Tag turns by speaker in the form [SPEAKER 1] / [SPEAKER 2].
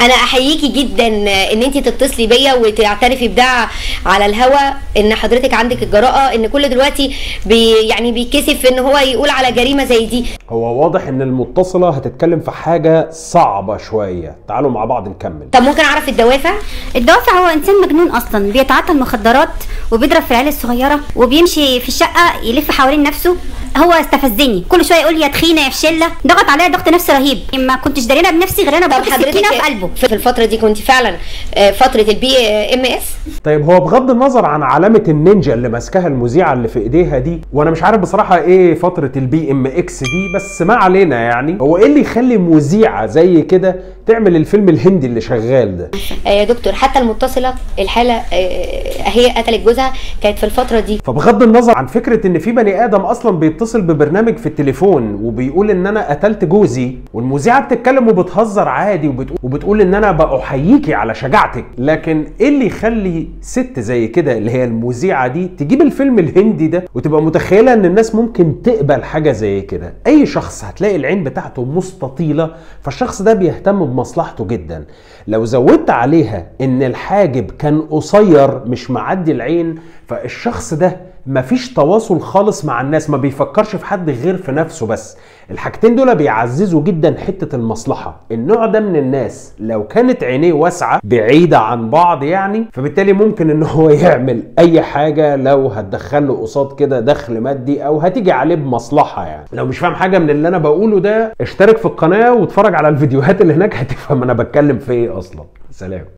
[SPEAKER 1] انا احييكي جدا ان انت تتصلي بيا وتعترفي بده على الهوا، ان حضرتك عندك الجراءه ان كل دلوقتي يعني بيتكسف ان هو يقول على جريمه زي دي.
[SPEAKER 2] هو واضح ان المتصله هتتكلم في حاجه صعبه شويه، تعالوا مع بعض نكمل.
[SPEAKER 1] طب ممكن اعرف الدوافع؟
[SPEAKER 3] الدوافع هو انسان مجنون اصلا، بيتعاطى المخدرات وبيضرب في العيال الصغيره وبيمشي في الشقه يلف حوالين نفسه. هو استفزني كل شويه يقول لي يا تخينه يا فشله، ضغط عليا ضغط نفسي رهيب، ما كنتش دارينا بنفسي غير انا بحط السكينه في قلبه.
[SPEAKER 1] في الفتره دي كنت فعلا فتره البي ام اس؟
[SPEAKER 2] طيب هو بغض النظر عن علامه النينجا اللي ماسكاها المذيعه اللي في ايديها دي، وانا مش عارف بصراحه ايه فتره البي ام اكس دي، بس ما علينا يعني. هو ايه اللي يخلي مذيعه زي كده تعمل الفيلم الهندي اللي شغال ده؟
[SPEAKER 1] يا دكتور حتى المتصله الحاله هي قتلت جوزها كانت في الفتره دي.
[SPEAKER 2] فبغض النظر عن فكره ان في بني ادم اصلا بيتصل ببرنامج في التليفون وبيقول ان انا قتلت جوزي، والمذيعه بتتكلم وبتهزر عادي وبتقول ان انا بأحييكي على شجاعتك، لكن ايه اللي يخلي ست زي كده اللي هي المذيعه دي تجيب الفيلم الهندي ده وتبقى متخيله ان الناس ممكن تقبل حاجه زي كده؟ اي شخص هتلاقي العين بتاعته مستطيله، فالشخص ده بيهتم بمصلحته جدا. لو زودت عليها ان الحاجب كان قصير مش معدي العين، فالشخص ده مفيش تواصل خالص مع الناس، ما بيفكرش في حد غير في نفسه بس. الحاجتين دول بيعززوا جدا حتة المصلحة. النوع ده من الناس لو كانت عينيه واسعة بعيدة عن بعض يعني، فبالتالي ممكن ان هو يعمل اي حاجة لو هتدخله قصاد كده دخل مادي او هتيجي عليه بمصلحة يعني. لو مش فاهم حاجة من اللي انا بقوله ده، اشترك في القناة واتفرج على الفيديوهات اللي هناك هتفهم انا بتكلم في ايه اصلا. سلام.